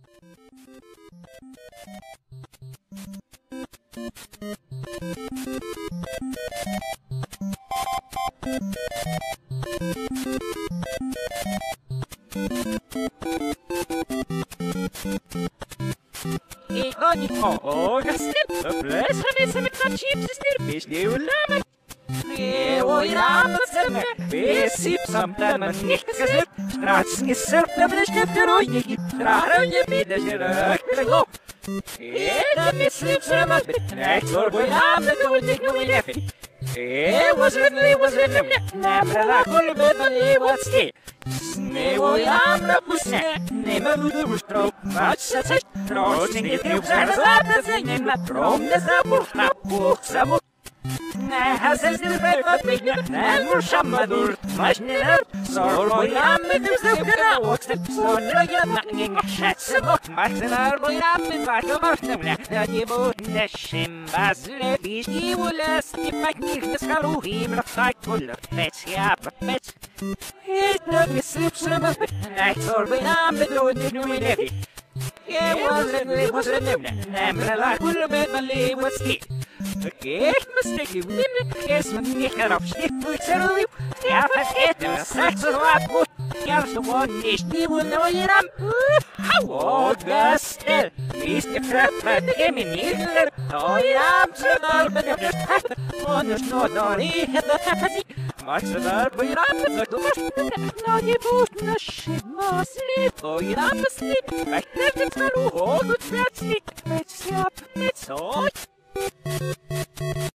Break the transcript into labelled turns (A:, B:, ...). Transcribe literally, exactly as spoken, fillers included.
A: Oni oga snip, bless me some chips snip, you love it. Oj, ramacem, besip som där man inte ska släpp. Strats i sörpna med snöfter och gick. Strara och middag sig rökla gå. Eda med slips som att beträkt för på namnet och inte nog i läffen. It was written, it was written. Nämra rackor med vad det var steg. Snö och jamra på snö. Nämma vudu och stråk. Vatsa sig. Trotsning i trupsar. Svarta sig. Nämma trångde sabor. Snappor sabor. Nej, här ses det väl för att bygga. Nej, vår sammadur. Maskiner. Sår på jammet. Du stukarna. Och släpp sådana jämnackningar. Schätsa bort. Marxenar på jammet. Vart och vart nämligen. Jag ger bort det skimbas. Levis i och läst i magnifiska ska ro himla fajt. Fuller. Fets, jävla fets. Hittar vi slipsrummet. Nej, sår på jammet. Och det nu är det. It wasn't, it wasn't nämligen. Nämligen la kulla med man lever still. Ett mistake i minnet. Es man nickar upp stiftvuxar och upp. Jag försätter strax och rakt mot. Jag så var nicht i munnen och genom. Ågastel. Vi ska fröppra det med niller. Ta i amsar med det först. Och nu snådar i hela tapasi. Maxa där på i rampen så då först. När det botna skimma slip. Och i rampen slip. Verkligen ska du ha något plötsligt. Med skapp, med såg.